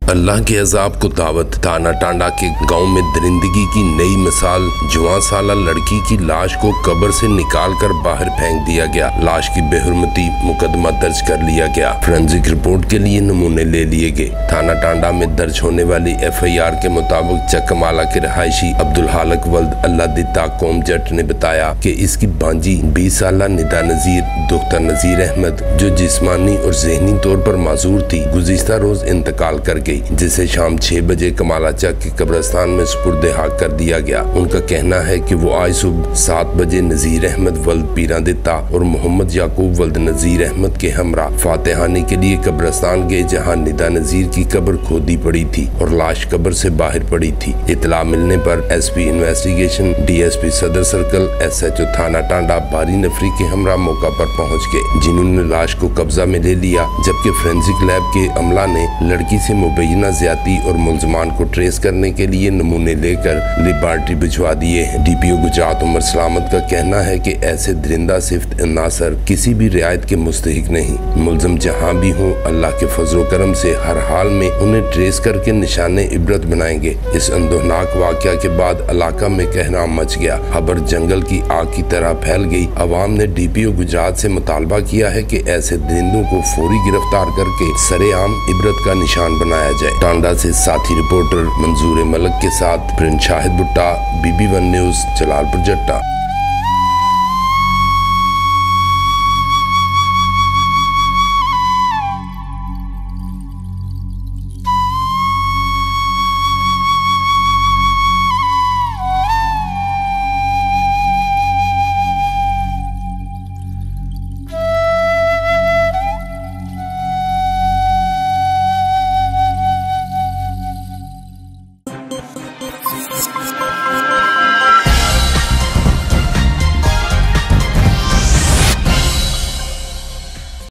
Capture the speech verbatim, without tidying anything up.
अल्लाह के अजाब को दावत। थाना टांडा के गांव में दरिंदगी की नई मिसाल। जवान साला लड़की की लाश को कब्र से निकाल कर बाहर फेंक दिया गया। लाश की बेहुरमती मुकदमा दर्ज कर लिया गया। फोरेंसिक रिपोर्ट के लिए नमूने ले लिए गए। थाना टांडा में दर्ज होने वाली एफ आई आर के मुताबिक चकमाला के रहायशी अब्दुल हालक वल्द अल्लाह दिता कौम जट ने बताया कि इसकी भांजी बीस साला निदा नजीर दुख्तर नजीर अहमद, जो जिस्मानी और जहनी तौर पर माजूर थी, गुज़िश्ता रोज इंतकाल कर गई, जिसे शाम छह बजे कमाला चक के कब्रिस्तान में सुपुर्द हाक कर दिया गया। उनका कहना है कि वो आज सुबह सात बजे नजीर अहमद वल्द पीरा दिता और मोहम्मद याकूब वल्द नजीर अहमद के हमरा फातेहानी के लिए कब्रिस्तान गए, जहाँ निदा नजीर की कब्र खोदी पड़ी थी और लाश कब्र से बाहर पड़ी थी। इतला मिलने पर S P investigation, D S P सदर सर्कल, एस एच ओ थाना टांडा भारी नफरी के हमरा मौका पर पहुँच गए, जिन्होंने लाश को कब्जा में ले लिया, जबकि फोरेंसिक लैब के अमला ने लड़की से मुबैना ज्यादती और मुलजमान को ट्रेस करने के लिए नमूने लेकर लेबॉर्ट्री भिजवा दिए हैं। D P O Gujrat Umar Salamat का कहना है कि ऐसे दरिंदा सिफ्त नासर किसी भी रियायत के मुस्तहिक नहीं। मुलजम जहाँ भी हो, अल्लाह के फजलो करम से हर हाल में उन्हें ट्रेस करके निशाने इबरत बनाएंगे। इस अंदोनाक वाक़या के बाद इलाका में कहराम मच गया। खबर जंगल की आग की तरह फैल गई। अवाम ने डी पी ओ गुजरात से मुतालबा किया है कि ऐसे दरिंदों को फौरी गिरफ्तार करके सरेआम इबरत का निशान बनाया जाए। टांडा से साथी रिपोर्टर मंजूर मलक के साथ prince Shahid Bhutta, B B one news, Jalalpur जट्टा।